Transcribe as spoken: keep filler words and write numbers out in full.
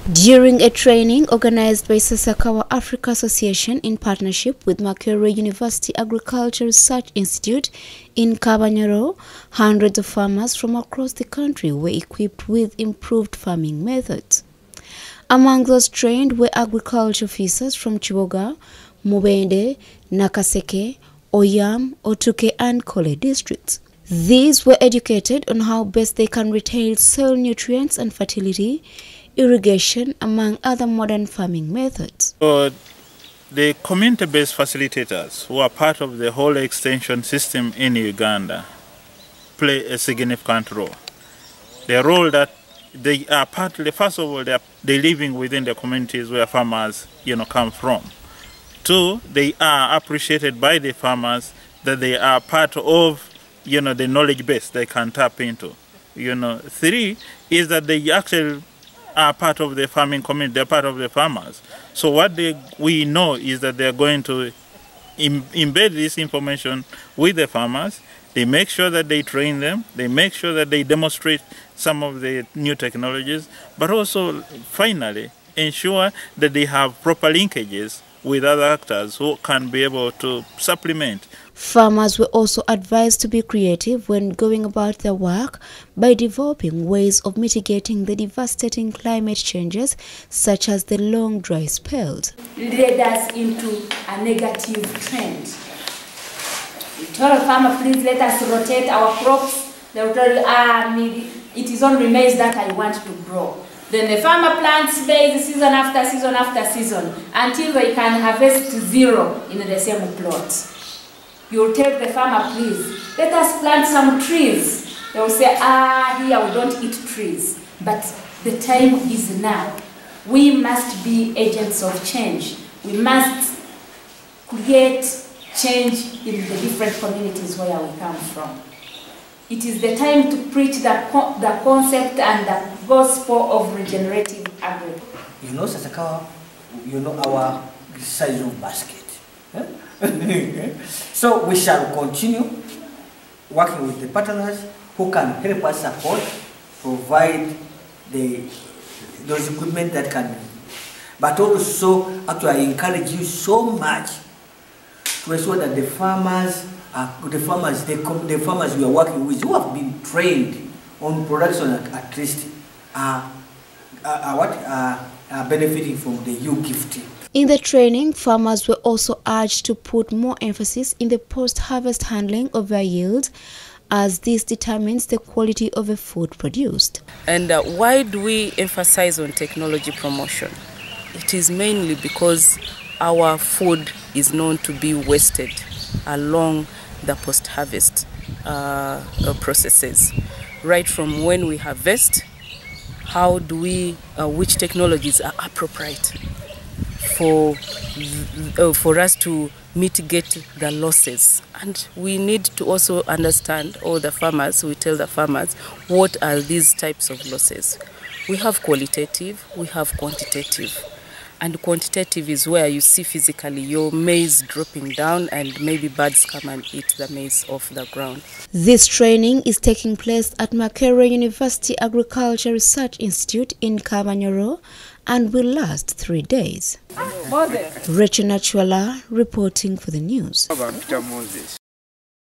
During a training organized by Sasakawa Africa Association in partnership with Makerere University Agriculture Research Institute in Kabanyoro, hundreds of farmers from across the country were equipped with improved farming methods. Among those trained were agriculture officers from Chiboga, Mubende, Nakaseke, Oyam, Otuke and Kole districts. These were educated on how best they can retain soil nutrients and fertility, irrigation, among other modern farming methods. So the community-based facilitators who are part of the whole extension system in Uganda play a significant role. The role that they are partly, first of all, they are they living within the communities where farmers, you know, come from. Two, they are appreciated by the farmers that they are part of, you know, the knowledge base they can tap into. You know, three is that they actually are part of the farming community, they're part of the farmers. So what they, we know is that they're going to im embed this information with the farmers. They make sure that they train them, they make sure that they demonstrate some of the new technologies, but also, finally, ensure that they have proper linkages with other actors who can be able to supplement. Farmers were also advised to be creative when going about their work by developing ways of mitigating the devastating climate changes, such as the long dry spells. Led us into a negative trend. We tell a farmer, please let us rotate our crops. They will tell you, ah, it is only maize that I want to grow. Then the farmer plants maize season after season after season until they can harvest zero in the same plot. You'll tell the farmer, please, let us plant some trees. They will say, ah, here we don't eat trees. But the time is now. We must be agents of change. We must create change in the different communities where we come from. It is the time to preach the, the concept and the gospel of regenerative agriculture. You know, Sasakawa, you know our size of basket. Huh? So we shall continue working with the partners who can help us support, provide the those equipment that can, but also actually I encourage you so much to ensure that the farmers, uh, the farmers, the, the farmers we are working with, who have been trained on production at, at least, are uh, uh, what uh, are benefiting from the U gifting. In the training, farmers were also urged to put more emphasis in the post-harvest handling of their yield, as this determines the quality of the food produced. And uh, why do we emphasize on technology promotion? It is mainly because our food is known to be wasted along the post-harvest uh, processes. Right from when we harvest, how do we, uh, which technologies are appropriate for, uh, for us to mitigate the losses. And we need to also understand, or the farmers, we tell the farmers, what are these types of losses. We have qualitative, we have quantitative. And quantitative is where you see physically your maize dropping down and maybe birds come and eat the maize off the ground. This training is taking place at Makerere University Agriculture Research Institute in Kabanyoro and will last three days. Rachel Nachwala reporting for the news.